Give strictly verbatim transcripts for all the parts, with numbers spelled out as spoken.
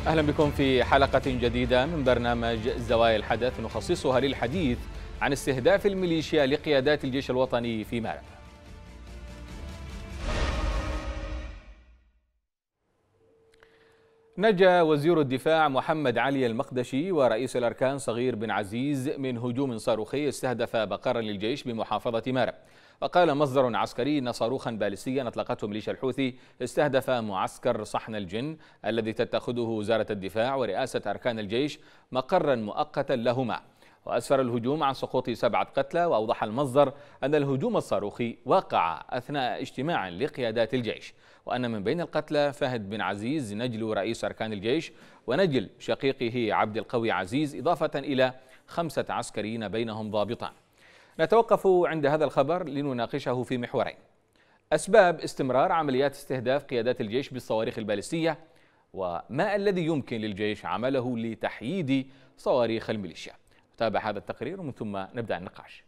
أهلا بكم في حلقة جديدة من برنامج زوايا الحدث نخصصها للحديث عن استهداف الميليشيا لقيادات الجيش الوطني في مارب. نجا وزير الدفاع محمد علي المقدشي ورئيس الأركان صغير بن عزيز من هجوم صاروخي استهدف مقرا للجيش بمحافظة مارب. وقال مصدر عسكري أن صاروخا باليستيا أطلقته ميليشيا الحوثي استهدف معسكر صحن الجن الذي تتخذه وزارة الدفاع ورئاسة أركان الجيش مقرا مؤقتا لهما. وأسفر الهجوم عن سقوط سبعة قتلى، وأوضح المصدر أن الهجوم الصاروخي وقع أثناء اجتماع لقيادات الجيش، وأن من بين القتلى فهد بن عزيز نجل رئيس أركان الجيش ونجل شقيقه عبد القوي عزيز، إضافة إلى خمسة عسكريين بينهم ضابطان. نتوقف عند هذا الخبر لنناقشه في محورين: أسباب استمرار عمليات استهداف قيادات الجيش بالصواريخ الباليستية، وما الذي يمكن للجيش عمله لتحييد صواريخ الميليشيا. نتابع هذا التقرير ومن ثم نبدأ النقاش.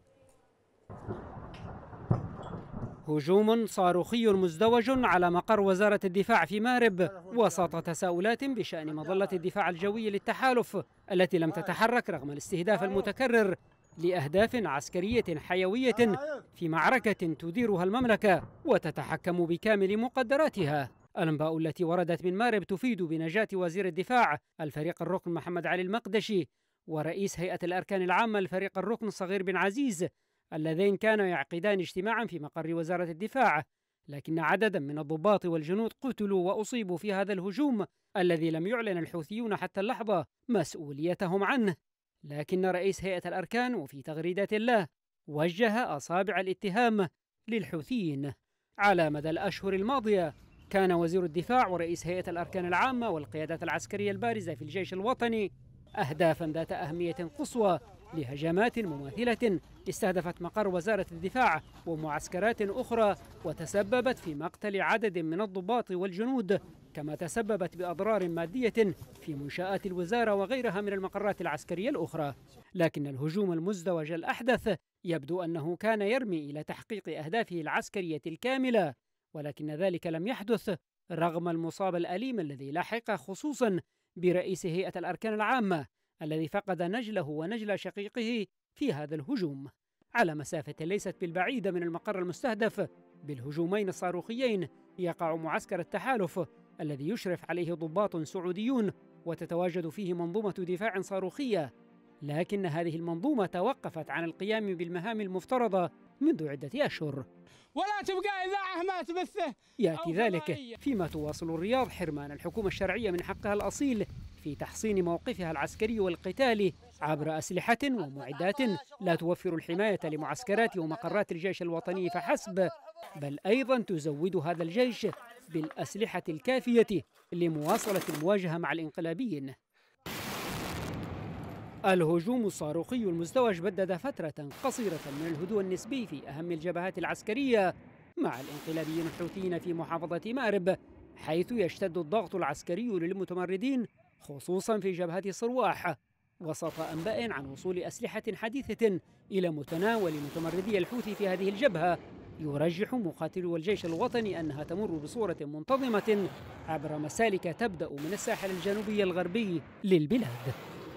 هجوم صاروخي مزدوج على مقر وزارة الدفاع في مارب وسط تساؤلات بشأن مظلة الدفاع الجوي للتحالف التي لم تتحرك رغم الاستهداف المتكرر لأهداف عسكرية حيوية في معركة تديرها المملكة وتتحكم بكامل مقدراتها. الأنباء التي وردت من مارب تفيد بنجاة وزير الدفاع الفريق الركن محمد علي المقدشي ورئيس هيئة الأركان العامة الفريق الركن صغير بن عزيز، اللذين كانوا يعقدان اجتماعا في مقر وزارة الدفاع، لكن عددا من الضباط والجنود قتلوا وأصيبوا في هذا الهجوم الذي لم يعلن الحوثيون حتى اللحظة مسؤوليتهم عنه. لكن رئيس هيئة الأركان وفي تغريدات له وجه أصابع الاتهام للحوثيين. على مدى الأشهر الماضية كان وزير الدفاع ورئيس هيئة الأركان العامة والقيادات العسكرية البارزة في الجيش الوطني أهدافا ذات أهمية قصوى لهجمات مماثلة استهدفت مقر وزارة الدفاع ومعسكرات أخرى وتسببت في مقتل عدد من الضباط والجنود، كما تسببت بأضرار مادية في منشآت الوزارة وغيرها من المقرات العسكرية الأخرى. لكن الهجوم المزدوج الأحدث يبدو أنه كان يرمي إلى تحقيق أهدافه العسكرية الكاملة، ولكن ذلك لم يحدث رغم المصاب الأليم الذي لحق خصوصا برئيس هيئة الأركان العامة الذي فقد نجله ونجل شقيقه في هذا الهجوم على مسافة ليست بالبعيدة من المقر المستهدف. بالهجومين الصاروخيين يقع معسكر التحالف الذي يشرف عليه ضباط سعوديون وتتواجد فيه منظومة دفاع صاروخية، لكن هذه المنظومة توقفت عن القيام بالمهام المفترضة منذ عدة أشهر، ولا تبقى إذاعة ما تبثه. يأتي ذلك فيما تواصل الرياض حرمان الحكومة الشرعية من حقها الأصيل في تحصين موقفها العسكري والقتالي عبر أسلحة ومعدات لا توفر الحماية لمعسكرات ومقرات الجيش الوطني فحسب، بل أيضا تزود هذا الجيش بالأسلحة الكافية لمواصلة المواجهة مع الانقلابيين. الهجوم الصاروخي المزدوج بدد فترة قصيرة من الهدوء النسبي في أهم الجبهات العسكرية مع الانقلابيين الحوثيين في محافظة مارب، حيث يشتد الضغط العسكري للمتمردين خصوصا في جبهة صرواح، وسط أنباء عن وصول أسلحة حديثة إلى متناول متمردي الحوثي في هذه الجبهة. يرجح مقاتلو الجيش الوطني أنها تمر بصورة منتظمة عبر مسالك تبدأ من الساحل الجنوبي الغربي للبلاد.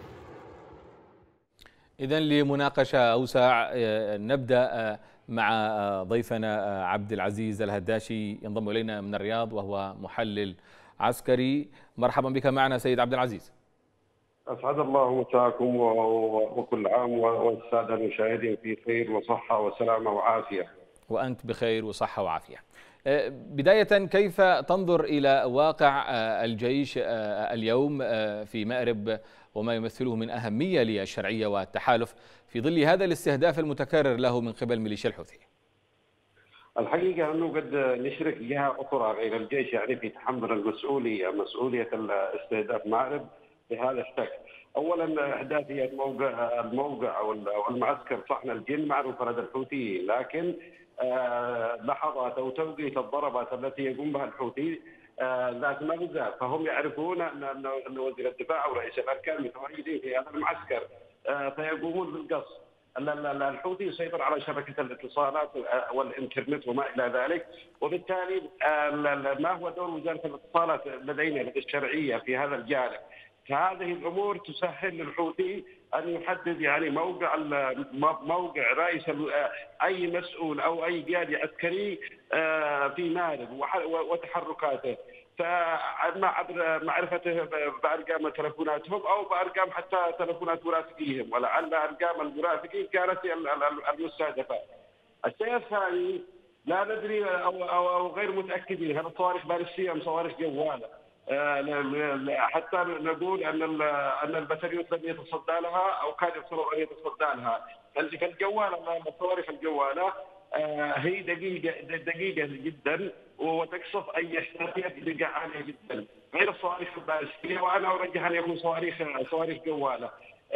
إذن لمناقشة أوسع نبدأ مع ضيفنا عبد العزيز الهداشي ينضم إلينا من الرياض وهو محلل عسكري. مرحبا بك معنا سيد عبد العزيز. أسعد الله مساكم وكل عام والسادة المشاهدين في خير وصحة وسلامة وعافية. وأنت بخير وصحة وعافية. بداية، كيف تنظر إلى واقع الجيش اليوم في مأرب وما يمثله من أهمية للشرعية والتحالف في ظل هذا الاستهداف المتكرر له من قبل ميليشيا الحوثي؟ الحقيقة أنه قد نشرك جهة أخرى غير الجيش يعني في تحمل المسؤولية مسؤولية استهداف مأرب بهذا الشكل. أولا إحداثية الموقع الموقع أو المعسكر صحن الجن معروف لدى الحوثيين، لكن آه لحظات أو توقيت الضربات التي يقوم بها الحوثي آه ذات مغزى، فهم يعرفون أن أن وزير الدفاع أو رئيس الأركان متواجدين في هذا المعسكر آه فيقومون بالقصف. الحوثي يسيطر على شبكة الاتصالات والإنترنت وما إلى ذلك، وبالتالي ما هو دور وزارة الاتصالات لدينا لدى الشرعية في هذا الجانب؟ فهذه الأمور تسهل للحوثي أن يحدد يعني موقع موقع رئيس أي مسؤول أو أي قيادي عسكري في مارب وتحركاته، فمع معرفته بأرقام تلفوناتهم أو بأرقام حتى تلفونات مرافقيهم، ولعل أرقام المرافقين كانت المستهدفة. الشيء الثاني لا ندري أو, أو, أو غير متأكدين هل الصواريخ باليستية أم صواريخ جوالة، حتى نقول أن أن البتريوت لم يتصدى لها أو كان يفترض أن يتصدى لها. فالجوالة الصواريخ الجوالة هي دقيقة دقيقة جدا وتقصف أي احتياطيات بدقة عالية جدا غير الصواريخ البالستية، وأنا أرجح أن يكون صواريخ صواريخ جوالة.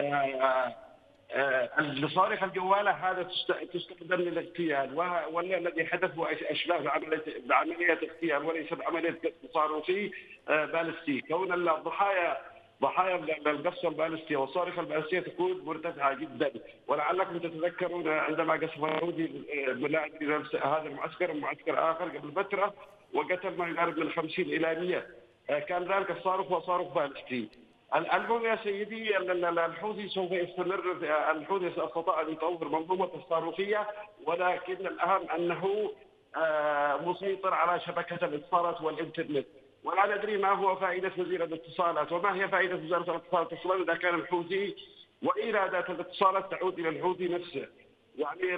الصواريخ الجوالة هذا تستخدم للاغتيال، والذي حدث هو أشباه بعملية اغتيال وليس بعملية قصف صاروخي بالستي. كون الضحايا ضحايا القصف البالستي والصواريخ البالستية تكون مرتفعة جدا، ولعلكم تتذكرون عندما قصف اليهودي هذا المعسكر ومعسكر آخر قبل فترة وقتل ما يقارب من خمسين إلى مئة، كان ذلك الصاروخ هو صاروخ بالستي. المهم يا سيدي الحوثي سوف يستمر، الحوثي استطاع أن يطور منظومة الصاروخية، ولكن الأهم أنه مسيطر على شبكة الاتصالات والإنترنت، ولا ندري ما هو فائدة وزير الاتصالات وما هي فائدة وزارة الاتصالات أصلا إذا كان الحوثي وإيرادات الاتصالات تعود إلى الحوثي نفسه. يعني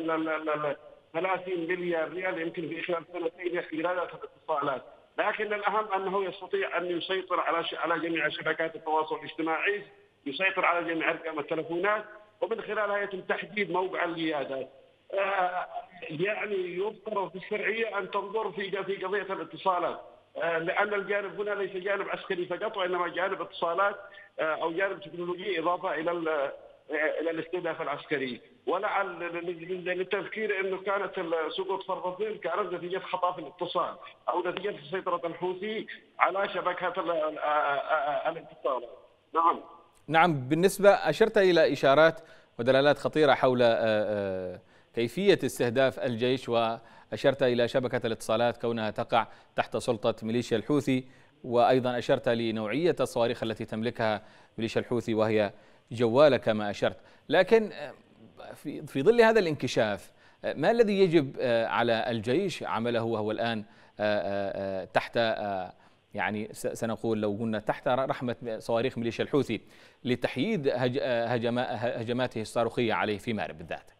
ثلاثين مليار ريال يمكن في خلال سنتين إيرادات الاتصالات، لكن الأهم أنه يستطيع أن يسيطر على على جميع شبكات التواصل الاجتماعي، يسيطر على جميع أرقام التلفونات، ومن خلالها يتم تحديد موقع القيادات. آه يعني يفترض في الشرعية أن تنظر في في قضية الاتصالات، آه لأن الجانب هنا ليس جانب عسكري فقط، وإنما جانب اتصالات آه أو جانب تكنولوجي إضافة إلى إلى الاستهداف العسكري. ولعل للتذكير أنه كانت سقوط فرضين كانت نتيجة خطأ في الاتصال أو نتيجة سيطرة الحوثي على شبكة الاتصال. نعم. نعم، بالنسبة أشرت إلى إشارات ودلالات خطيرة حول كيفية استهداف الجيش، وأشرت إلى شبكة الاتصالات كونها تقع تحت سلطة ميليشيا الحوثي، وأيضا أشرت لنوعية الصواريخ التي تملكها ميليشيا الحوثي وهي جوالة كما أشرت. لكن في في ظل هذا الانكشاف ما الذي يجب على الجيش عمله وهو الآن تحت يعني سنقول لو قلنا تحت رحمة صواريخ ميليشيا الحوثي لتحييد هجماته الصاروخية عليه في مارب بالذات؟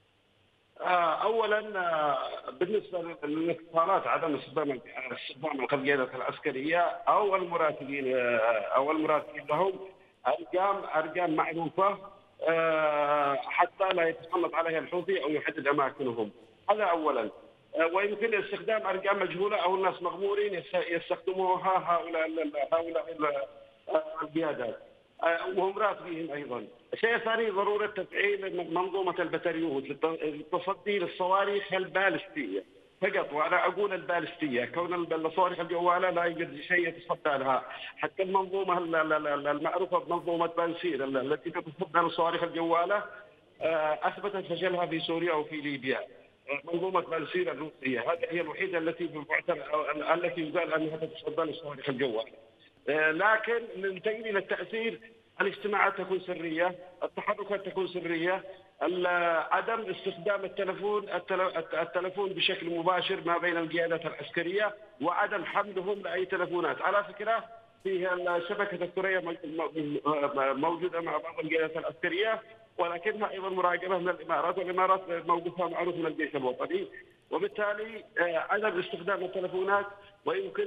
اولا بالنسبه للاتصالات عدم استخدام استخدام القيادات العسكريه او المراسلين او المراسلين لهم ارقام ارقام معروفه حتى لا يتسلط عليها الحوثي او يحدد اماكنهم، هذا اولا. ويمكن استخدام ارقام مجهوله او الناس مغمورين يستخدموها هؤلاء هؤلاء القيادات وهم راتبين ايضا. الشيء الثاني ضروره تفعيل منظومه البتريوت للتصدي للصواريخ البالستيه فقط، وانا اقول البالستيه كون الصواريخ الجواله لا يوجد شيء يتصدى لها. حتى المنظومه المعروفه بمنظومه بنسير التي تتصدى للصواريخ الجواله اثبتت فشلها في سوريا وفي ليبيا. منظومه بنسير الروسيه هذه هي الوحيده التي التي يزال انها تتصدى للصواريخ الجواله. لكن من تقليل التاثير الاجتماعات تكون سريه، التحركات تكون سريه، عدم استخدام التلفون التلفون بشكل مباشر ما بين القيادات العسكريه، وعدم حملهم لاي تلفونات. على فكره في شبكه الثريا موجوده مع بعض القيادات العسكريه، ولكنها ايضا مراقبه من الامارات، والامارات موقفها معروف من الجيش الوطني، وبالتالي عدم استخدام التلفونات ويمكن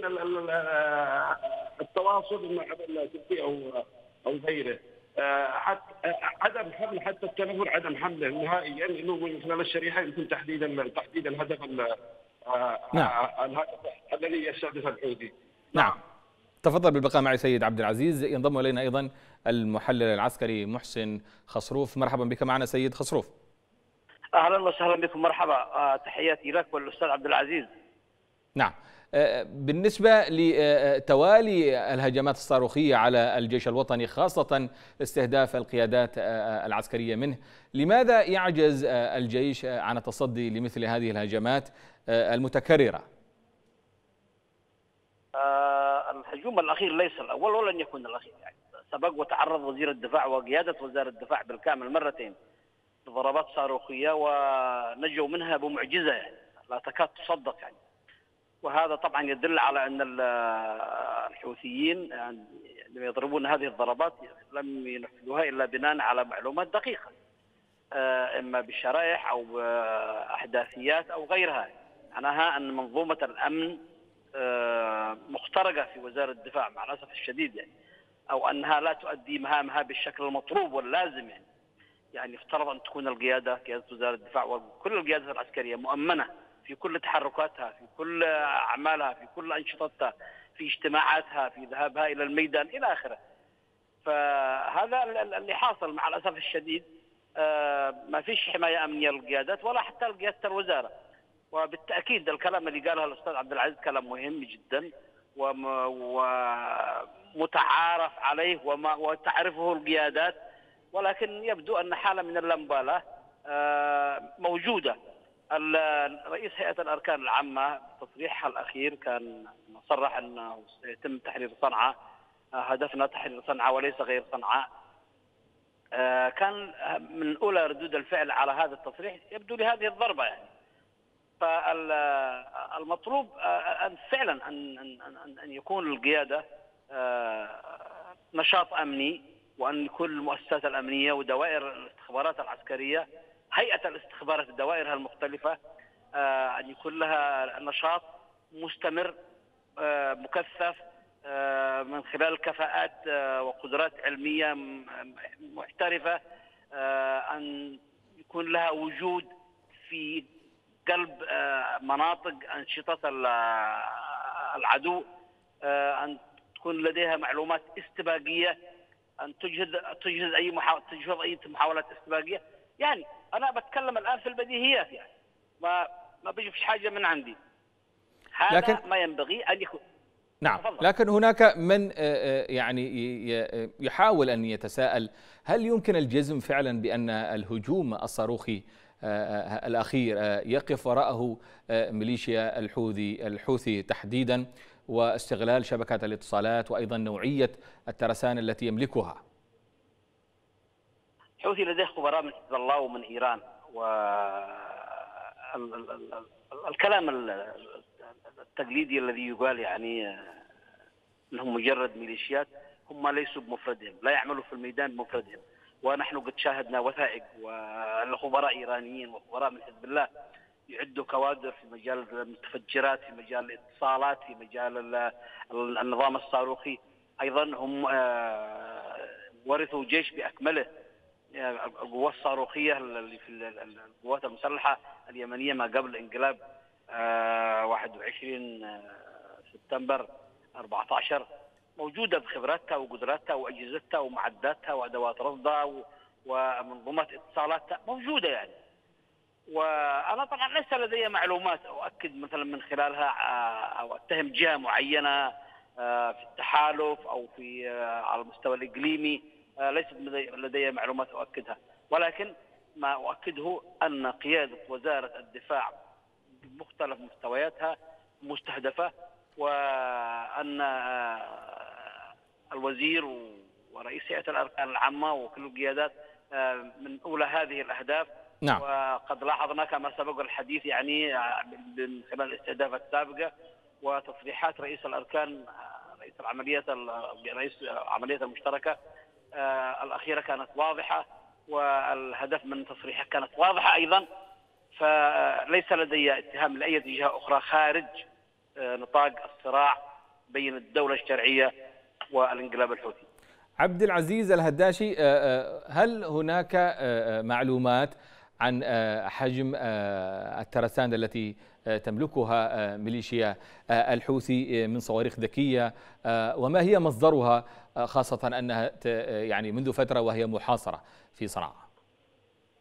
التواصل مع التركي او او غيره. حتى عدم حمل حتى التلفون عدم حمله نهائيا، انه من خلال الشريحه يمكن تحديد تحديد الهدف نعم. الهدف الذي يستهدف الحوثي. نعم. تفضل بالبقاء معي سيد عبد العزيز. ينضم الينا ايضا المحلل العسكري محسن خصروف. مرحبا بك معنا سيد خصروف. اهلا وسهلا بكم، مرحبا. تحياتي لك والاستاذ عبد العزيز. نعم، بالنسبة لتوالي الهجمات الصاروخية على الجيش الوطني خاصة استهداف القيادات العسكرية منه، لماذا يعجز الجيش عن التصدي لمثل هذه الهجمات المتكررة؟ آه الهجوم الأخير ليس الأول ولن يكون الأخير، يعني سبق وتعرض وزير الدفاع وقيادة وزارة الدفاع بالكامل مرتين لضربات صاروخية ونجوا منها بمعجزة، يعني لا تكاد تصدق يعني. وهذا طبعا يدل على أن الحوثيين يعني لما يضربون هذه الضربات لم ينفذوها إلا بناء على معلومات دقيقة، إما بشرائح أو بأحداثيات أو غيرها. معناها أن منظومة الأمن مخترقة في وزارة الدفاع مع الأسف الشديد، يعني أو أنها لا تؤدي مهامها بالشكل المطلوب واللازم. يعني يعني افترض أن تكون القيادة قيادة وزارة الدفاع وكل القيادات العسكرية مؤمنة في كل تحركاتها، في كل أعمالها، في كل أنشطتها، في اجتماعاتها، في ذهابها إلى الميدان إلى آخره. فهذا اللي حاصل مع الأسف الشديد. ما فيش حماية أمنية للقيادات ولا حتى لقيادة الوزارة. وبالتأكيد الكلام اللي قاله الأستاذ عبد العزيز كلام مهم جدا ومتعارف عليه وما وتعرفه القيادات، ولكن يبدو أن حالة من اللامبالاة موجودة. رئيس هيئة الأركان العامة تصريحها الأخير كان صرح أنه سيتم تحرير صنعاء، هدفنا تحرير صنعاء وليس غير صنعاء. كان من أولى ردود الفعل على هذا التصريح يبدو لهذه الضربة. يعني فالمطلوب أن فعلا أن أن أن يكون القيادة نشاط أمني، وأن يكون المؤسسات الأمنية ودوائر الاستخبارات العسكرية، هيئة الاستخبارات دوائرها المختلفة، أن يكون لها نشاط مستمر مكثف من خلال كفاءات وقدرات علمية محترفة، أن يكون لها وجود في قلب مناطق أنشطة العدو، أن تكون لديها معلومات استباقية، أن تجهز تجهز أي محاولة تجهز أي محاولات استباقية. يعني أنا بتكلم الآن في البديهيات، يعني ما ما بيجيش حاجة من عندي. هذا لكن ما ينبغي أن يكون. نعم، لكن هناك من يعني يحاول أن يتساءل، هل يمكن الجزم فعلا بأن الهجوم الصاروخي الأخير يقف وراءه ميليشيا الحوثي الحوثي تحديدا، واستغلال شبكات الاتصالات وأيضا نوعية الترسانة التي يملكها؟ الحوثي لديه خبراء من حزب الله ومن إيران، والكلام التقليدي الذي يقال يعني أنهم مجرد ميليشيات، هم ليسوا بمفردهم، لا يعملوا في الميدان بمفردهم. ونحن قد شاهدنا وثائق والخبراء إيرانيين وخبراء من حزب الله يعدوا كوادر في مجال المتفجرات، في مجال الاتصالات، في مجال النظام الصاروخي. أيضا هم ورثوا جيش بأكمله. القوات الصاروخية اللي في القوات المسلحة اليمنية ما قبل انقلاب واحد وعشرين سبتمبر أربعة عشر موجودة بخبراتها وقدراتها وأجهزتها ومعداتها وأدوات رصدها ومنظومات اتصالاتها موجودة. يعني وأنا طبعا ليس لدي معلومات أؤكد مثلا من خلالها أو أتهم جهة معينة في التحالف أو في على المستوى الإقليمي، ليست لدي معلومات أؤكدها، ولكن ما أؤكده أن قيادة وزارة الدفاع بمختلف مستوياتها مستهدفة، وأن الوزير ورئيس هيئة الأركان العامة وكل القيادات من أولى هذه الأهداف. نعم. وقد لاحظنا كما سبق الحديث يعني من خلال الاستهدافات السابقة وتصريحات رئيس الأركان رئيس العمليات رئيس العمليات المشتركة الأخيرة كانت واضحة، والهدف من تصريحه كانت واضحة أيضا. فليس لدي اتهام لأي جهة أخرى خارج نطاق الصراع بين الدولة الشرعية والانقلاب الحوثي. عبد العزيز الهداشي، هل هناك معلومات عن حجم الترسانة التي تملكها ميليشيا الحوثي من صواريخ ذكية، وما هي مصدرها، خاصة أنها يعني منذ فترة وهي محاصرة في صنعاء؟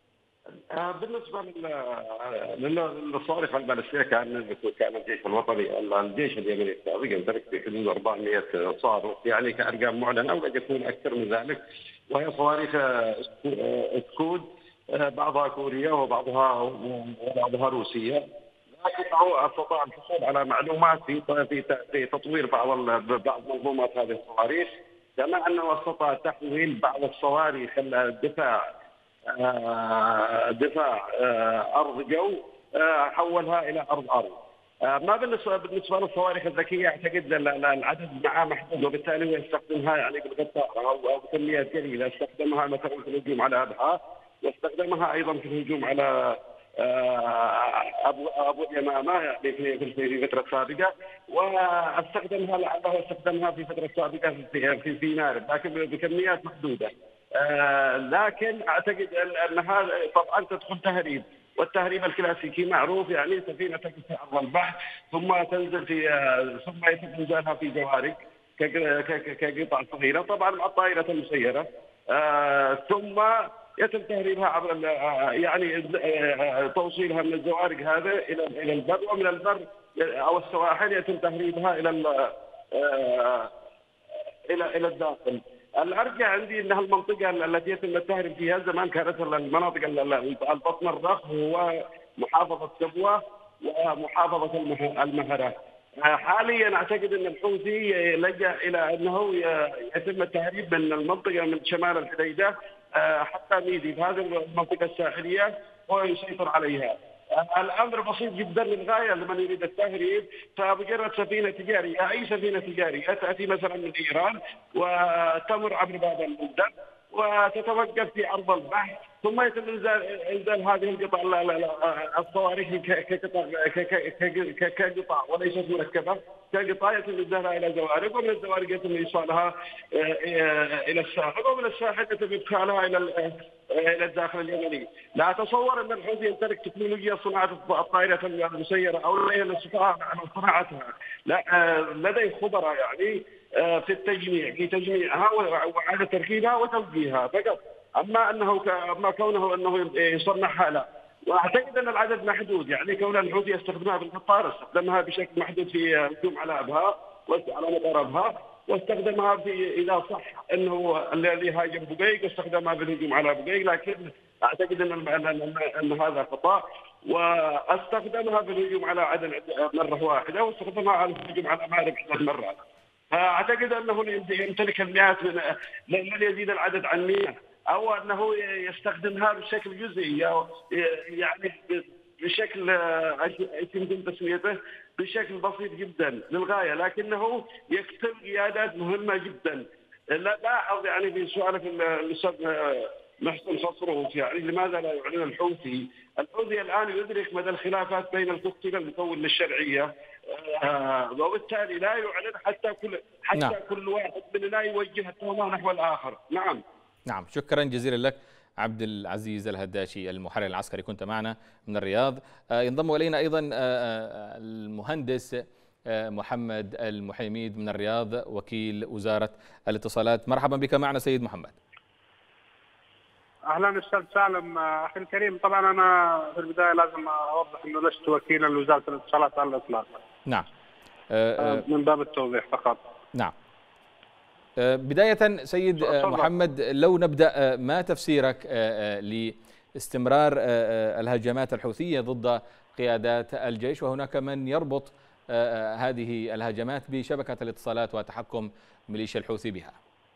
بالنسبه للصواريخ البالستيه كان كان الجيش الوطني الجيش اليمني السابق يمتلك في حدود أربعمائة صاروخ، يعني كارقام معلنه وقد يكون اكثر من ذلك، وهي صواريخ سكود بعضها كوريه وبعضها وبعضها روسيه، لكنه استطاع الحصول على معلومات في في تطوير بعض بعض منظومات هذه الصواريخ، كما انه استطاع تحويل بعض الصواريخ الدفاع آه دفاع آه ارض جو آه حولها الى ارض ارض. آه ما بالنسبه بالنسبه للصواريخ الذكيه اعتقد العدد معها محدود، وبالتالي هو يستخدمها يعني بالقطار او بكميات قليله، استخدمها مثلا في الهجوم على ابها، واستخدمها ايضا في الهجوم على ابو ابو اليمامه يعني في في فتره سابقه، واستخدمها لعله استخدمها في فتره سابقه في في, في مارب، لكن بكميات محدوده. آه لكن اعتقد ان هذا طبعا تدخل تهريب، والتهريب الكلاسيكي معروف، يعني سفينه تقف في ارض البحر ثم تنزل في آه ثم يتم انزالها في جوارق كقطع صغيره، طبعا مع الطائره المسيره، آه ثم يتم تهريبها عبر يعني توصيلها من الزوارق هذا الى الى البر، ومن البر او السواحل يتم تهريبها الى الى الى الداخل. الارجح عندي انها المنطقه التي يتم التهريب فيها زمان كانت المناطق البطن الرخ، هو محافظه سبوه ومحافظه المهره. حاليا اعتقد ان الحوثي لجأ الى انه يتم التهريب من المنطقه من شمال الحديده حتى ميدي في هذه المنطقه الساحليه ويسيطر عليها. الامر بسيط جدا للغايه لمن يريد التهريب، فمجرد سفينه تجاريه، اي سفينه تجاريه تاتي مثلا من ايران وتمر عبر باب المندب وتتوقف في عرض البحر، ثم يتم انزال انزال هذه القطع الصواريخ كقطع كقطع وليست مركبه، كقطع يتم انزالها الى زوارق، ومن الزوارق يتم ايصالها الى الساحل، ومن الساحل يتم ادخالها الى الى الداخل اليمني. لا اتصور ان الحوثي يمتلك تكنولوجيا صناعه الطائره المسيره او لا الاستطاعه على صناعتها، لا لديه خبراء يعني في التجميع في تجميعها وعلى تركيبها وتوجيهها فقط، اما انه اما كونه انه يصنعها لا. واعتقد ان العدد محدود، يعني كون الحوثي يستخدمها بالقطار استخدمها بشكل محدود في هجوم على ابها وعلى مطار ابها، واستخدمها في اذا صح انه اللي هاجم بقيق واستخدمها في الهجوم على بقيق، لكن اعتقد ان ان, أن هذا خطا، واستخدمها في الهجوم على عدن مره واحده، واستخدمها على الهجوم على مارب ثلاث مرات. فاعتقد انه يمتلك المئات من لن يزيد العدد عن مئة، او انه يستخدمها بشكل جزئي يعني بشكل يمكن تسميته بشكل بسيط جدا للغايه، لكنه يكتب قيادات مهمه جدا. لا لاحظ يعني في سؤالك الاستاذ محسن خصروف، يعني لماذا لا يعلن الحوثي؟ الحوثي الان يدرك مدى الخلافات بين القطبين المكون للشرعيه، آه وبالتالي لا يعلن حتى كل حتى نعم. كل واحد مننا يوجه التهمه نحو الاخر. نعم نعم شكرا جزيلا لك عبد العزيز الهداشي المحرر العسكري، كنت معنا من الرياض. آه ينضم الينا ايضا آه المهندس آه محمد المحيميد من الرياض وكيل وزاره الاتصالات. مرحبا بك معنا سيد محمد. اهلا استاذ سالم اخي الكريم. طبعا انا في البدايه لازم اوضح انه لست وكيلا لوزاره الاتصالات على الاطلاق. نعم. أه من باب التوضيح فقط. نعم. أه بدايه سيد أه محمد، لو نبدا، ما تفسيرك أه لاستمرار أه الهجمات الحوثيه ضد قيادات الجيش، وهناك من يربط أه هذه الهجمات بشبكه الاتصالات وتحكم ميليشيا الحوثي بها؟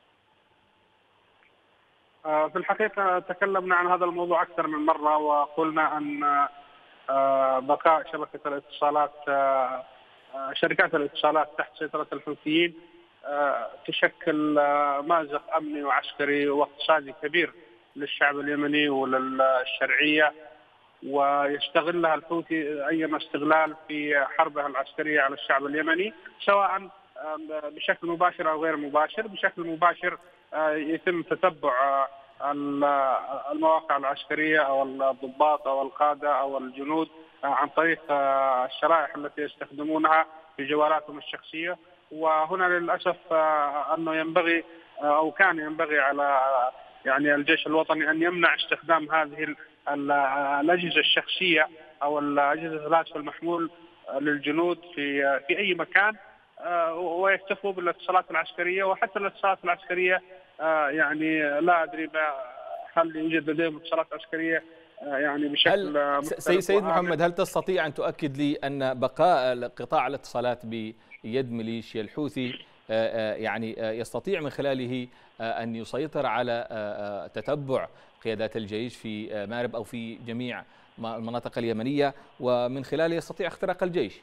في الحقيقة تكلمنا عن هذا الموضوع أكثر من مرة، وقلنا أن بقاء شبكة الاتصالات شركات الاتصالات تحت سيطرة الحوثيين تشكل مأزق أمني وعسكري واقتصادي كبير للشعب اليمني وللشرعية، ويستغلها الحوثي أي استغلال في حربها العسكرية على الشعب اليمني، سواء بشكل مباشر أو غير مباشر. بشكل مباشر يتم تتبع المواقع العسكرية أو الضباط أو القادة أو الجنود عن طريق الشرائح التي يستخدمونها في جوالاتهم الشخصية. وهنا للأسف أنه ينبغي أو كان ينبغي على يعني الجيش الوطني أن يمنع استخدام هذه الأجهزة الشخصية أو الأجهزة الهاتف المحمول للجنود في في أي مكان، ويكتفوا بالاتصالات العسكرية. وحتى الاتصالات العسكرية يعني لا أدري هل يوجد لديهم اتصالات عسكرية يعني بشكل مختلف. سيد محمد، هل تستطيع أن تؤكد لي أن بقاء قطاع الاتصالات بيد ميليشيا الحوثي يعني يستطيع من خلاله أن يسيطر على تتبع قيادات الجيش في مأرب أو في جميع المناطق اليمنية، ومن خلاله يستطيع اختراق الجيش؟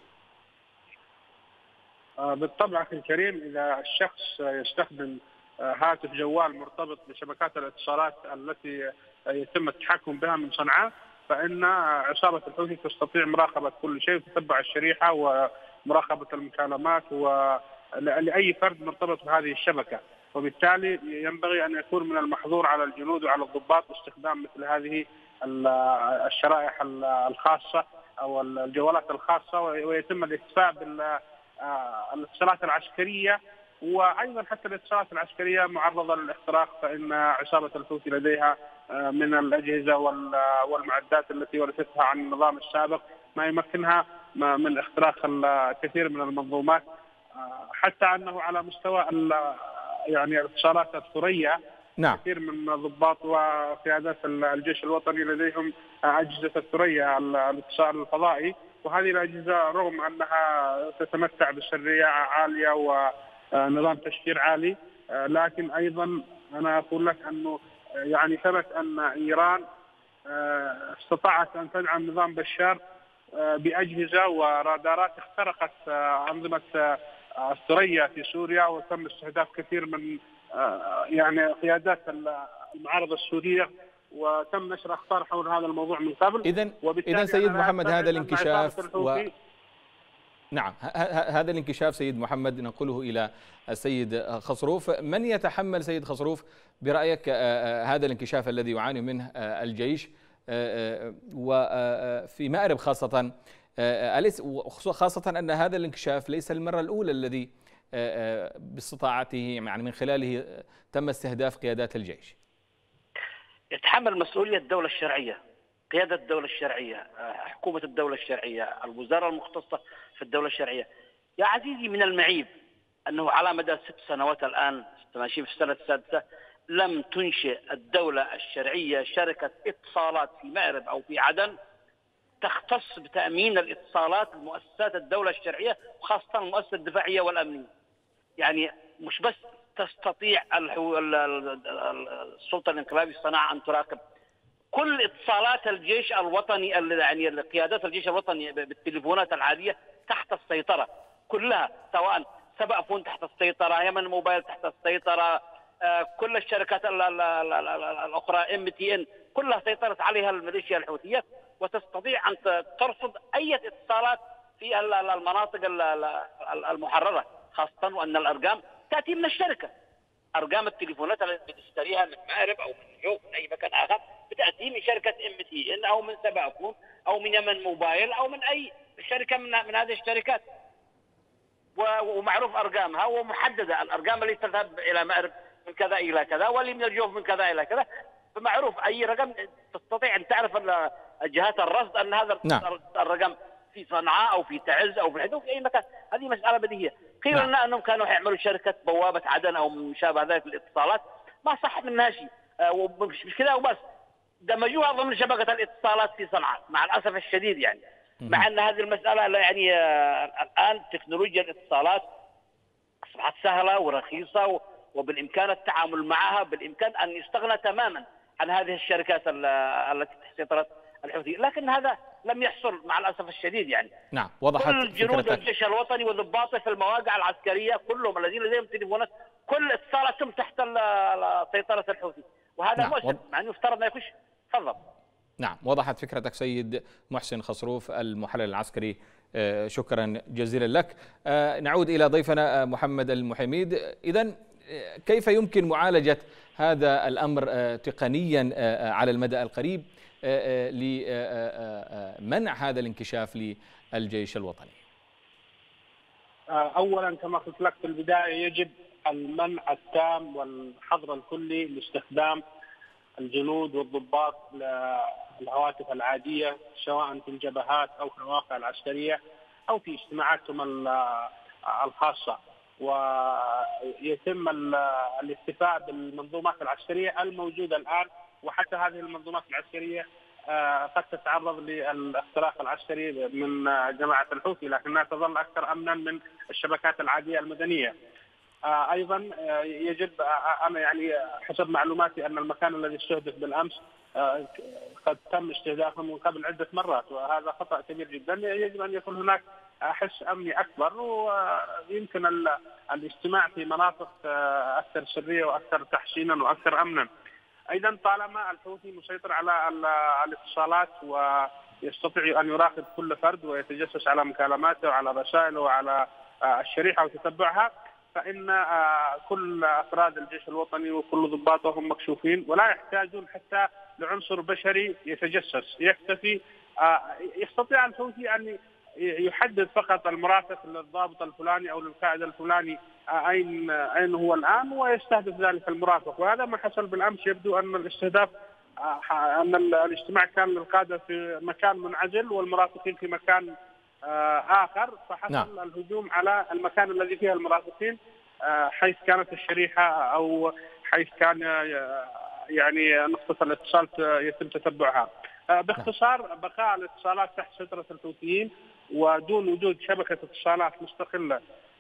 بالطبع أخي الكريم، إذا الشخص يستخدم هاتف جوال مرتبط بشبكات الاتصالات التي يتم التحكم بها من صنعاء، فإن عصابة الحوثي تستطيع مراقبة كل شيء وتتبع الشريحة ومراقبة المكالمات ولأي فرد مرتبط بهذه الشبكة. وبالتالي ينبغي أن يكون من المحظور على الجنود وعلى الضباط استخدام مثل هذه الشرائح الخاصة أو الجوالات الخاصة، ويتم الاكتفاء بالاتصالات العسكرية. وأيضا حتى الاتصالات العسكرية معرضة للاختراق، فإن عصابة الحوثي لديها من الأجهزة والمعدات التي ورثتها عن النظام السابق ما يمكنها من اختراق الكثير من المنظومات، حتى أنه على مستوى يعني الاتصالات الثريا. نعم. كثير من ضباط وقيادات الجيش الوطني لديهم أجهزة الثريا الاتصال الفضائي، وهذه الأجهزة رغم أنها تتمتع بسرية عالية ونظام تشفير عالي، لكن أيضا أنا أقول لك أنه يعني ثبت أن إيران استطاعت أن تدعم نظام بشار بأجهزة ورادارات اخترقت أنظمة الثريا في سوريا، وتم استهداف كثير من يعني قيادات المعارضة السورية، وتم نشر أخبار حول هذا الموضوع من قبل. إذا إذا سيد محمد هذا الانكشاف و... نعم هذا الانكشاف سيد محمد ننقله إلى السيد خصروف. من يتحمل سيد خصروف برأيك هذا الانكشاف الذي يعاني منه الجيش وفي مأرب خاصة، خاصة أن هذا الانكشاف ليس المرة الأولى الذي باستطاعته يعني من خلاله تم استهداف قيادات الجيش؟ يتحمل مسؤولية الدولة الشرعية، قيادة الدولة الشرعية، حكومة الدولة الشرعية، الوزارة المختصة في الدولة الشرعية. يا عزيزي، من المعيب أنه على مدى ست سنوات الآن ماشيين في السنة السادسة لم تنشئ الدولة الشرعية شركة اتصالات في مأرب أو في عدن تختص بتأمين الاتصالات لمؤسسات الدولة الشرعية، وخاصة المؤسسة الدفاعية والأمنية. يعني مش بس تستطيع السلطة الانقلابية الصناعة أن تراقب كل اتصالات الجيش الوطني، يعني قيادات الجيش الوطني بالتليفونات العادية تحت السيطرة كلها، سواء سبأفون تحت السيطرة، يمن موبايل تحت السيطرة، كل الشركات الأخرى ام تي ان كلها سيطرت عليها الميليشيا الحوثية، وتستطيع أن ترصد أي اتصالات في المناطق المحررة، خاصة وأن الأرقام تأتي من الشركة. أرقام التليفونات التي تشتريها من مأرب أو من جو من أي مكان آخر بتأتي من شركة ام تي ان أو من سبأفون أو من يمن موبايل أو من أي شركة من من هذه الشركات، ومعروف أرقامها ومحددة. الأرقام اللي تذهب إلى مأرب من كذا إلى كذا، واللي من الجوف من كذا إلى كذا، فمعروف أي رقم تستطيع أن تعرف جهات الرصد أن هذا نعم. الرقم في صنعاء أو في تعز أو في الحدود في أي مكان. هذه مسألة بديهية. قيل لنا نعم. أنهم كانوا يعملوا شركة بوابة عدن أو ما شابه ذلك للاتصالات، ما صح منها شيء، ومش كذا وبس، دمجوها ضمن شبكة الاتصالات في صنعاء مع الأسف الشديد. يعني مع أن هذه المسألة يعني الآن تكنولوجيا الاتصالات أصبحت سهلة ورخيصة، وبالإمكان التعامل معها، بالإمكان أن يستغنى تماما عن هذه الشركات التي سيطرت الحوثي، لكن هذا لم يحصل مع الأسف الشديد. يعني نعم وضحت كل جنود الجيش الوطني وضباطه في المواقع العسكرية كلهم الذين لديهم تليفونات كل اتصالاتهم تحت سيطرة الحوثي، وهذا نعم. مؤسف مع أنه يفترض ما يكونش. تفضل. نعم وضحت فكرتك سيد محسن خصروف المحلل العسكري، شكرا جزيلا لك. نعود إلى ضيفنا محمد المحيميد. إذن كيف يمكن معالجة هذا الأمر تقنيا على المدى القريب لمنع هذا الانكشاف للجيش الوطني؟ أولا كما قلت لك في البداية يجب المنع التام والحظر الكلي لاستخدام الجنود والضباط للهواتف العادية، سواء في الجبهات أو في المواقع العسكرية أو في اجتماعاتهم الخاصة، ويتم الاكتفاء بالمنظومات العسكرية الموجودة الآن. وحتى هذه المنظومات العسكرية قد تتعرض للاختراق العسكري من جماعة الحوثي، لكنها تظل أكثر أمنا من الشبكات العادية المدنية. أيضا يجب، أنا يعني حسب معلوماتي أن المكان الذي استهدف بالأمس قد تم استهدافه من قبل عدة مرات، وهذا خطأ كبير جدا. يجب أن يكون هناك حس أمني أكبر، ويمكن الاجتماع في مناطق أكثر سرية وأكثر تحسينا وأكثر أمنا. أيضا طالما الحوثي مسيطر على الاتصالات ويستطيع أن يراقب كل فرد ويتجسس على مكالماته وعلى رسائله وعلى الشريحة وتتبعها، فإن كل أفراد الجيش الوطني وكل ضباطهم مكشوفين ولا يحتاجون حتى لعنصر بشري يتجسس. يكتفي يستطيع الحوثي أن يحدد فقط المرافق للضابط الفلاني أو للقائد الفلاني أين أين هو الآن ويستهدف ذلك المرافق. وهذا ما حصل بالأمس. يبدو أن الاستهداف أن الاجتماع كان للقادة في مكان منعزل والمرافقين في مكان آخر، فحصل نعم. الهجوم على المكان الذي فيه المرافقين حيث كانت الشريحة أو حيث كان يعني نقطة الاتصال يتم تتبعها. باختصار، بقاء الاتصالات تحت سيطرة الحوثيين ودون وجود شبكة اتصالات مستقلة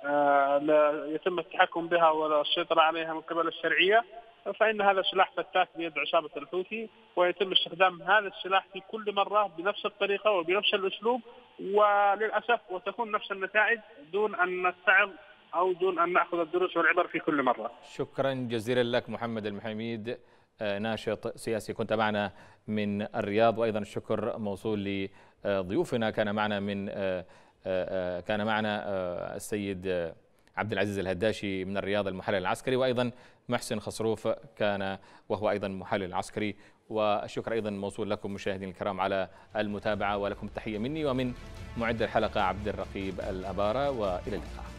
يتم التحكم بها والسيطرة عليها من قبل الشرعية، فإن هذا سلاح فتاك بيد عصابة الحوثي، ويتم استخدام هذا السلاح في كل مرة بنفس الطريقة وبنفس الأسلوب، وللأسف وتكون نفس النتائج دون أن نتعظ أو دون أن نأخذ الدروس والعبر في كل مرة. شكرا جزيلا لك محمد المحميد، ناشط سياسي، كنت معنا من الرياض. وأيضا الشكر موصول لضيوفنا، كان معنا من كان معنا السيد عبد العزيز الهداشي من الرياض المحلل العسكري، وأيضا محسن خصروف كان وهو أيضا محلل عسكري. والشكر أيضا موصول لكم مشاهدينا الكرام على المتابعة، ولكم التحية مني ومن معد الحلقة عبد الرقيب الأبارة، وإلى اللقاء.